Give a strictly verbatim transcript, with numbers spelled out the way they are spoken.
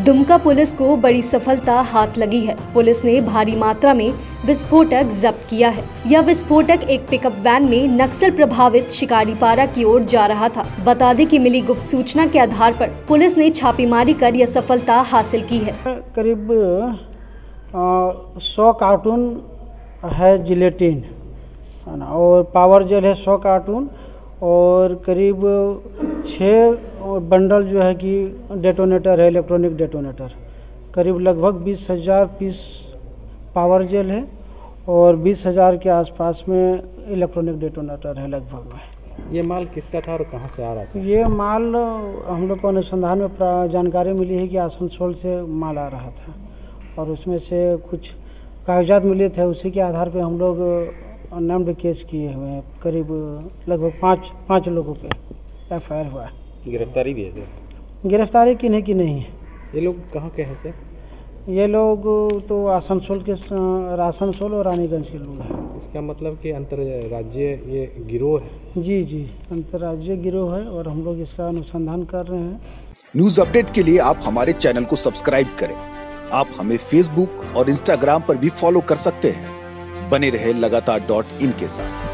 Dumka police को बड़ी सफलता हाथ लगी है। पुलिस ने भारी मात्रा में विस्फोटक जब्त किया है। यह विस्फोटक एक पिकअप वैन में नक्सल प्रभावित शिकारीपाड़ा की ओर जा रहा था। बता दें कि मिली गुप्त सूचना के आधार पर पुलिस ने छापेमारी कर यह सफलता हासिल की है। करीब सौ कार्टून है जिलेटिन और पावर जेल है सौ कार्टून और करीब छः बंडल जो है कि डेटोनेटर है, इलेक्ट्रॉनिक डेटोनेटर। करीब लगभग बीस हज़ार पीस पावर जेल है और बीस हज़ार के आसपास में इलेक्ट्रॉनिक डेटोनेटर है लगभग में। ये माल किसका था और कहाँ से आ रहा था? ये माल हम लोग को अनुसंधान में जानकारी मिली है कि आसनसोल से माल आ रहा था और उसमें से कुछ कागजात मिले थे। उसी के आधार पर हम लोग नामड केस किए हुए हैं। करीब लगभग पाँच पाँच लोगों पे एफ आई आर हुआ है। गिरफ्तारी भी है सर? गिरफ्तारी किन्हीं की नहीं है। ये लोग कहाँ के हैं सर? ये लोग तो आसनसोल के, आसनसोल और रानीगंज के लोग हैं। इसका मतलब कि अंतर्राज्यीय ये गिरोह है? जी जी, अंतर्राज्यीय गिरोह है और हम लोग इसका अनुसंधान कर रहे हैं। न्यूज अपडेट के लिए आप हमारे चैनल को सब्सक्राइब करें। आप हमें फेसबुक और इंस्टाग्राम पर भी फॉलो कर सकते हैं। बने रहे लगातार डॉट इन के साथ।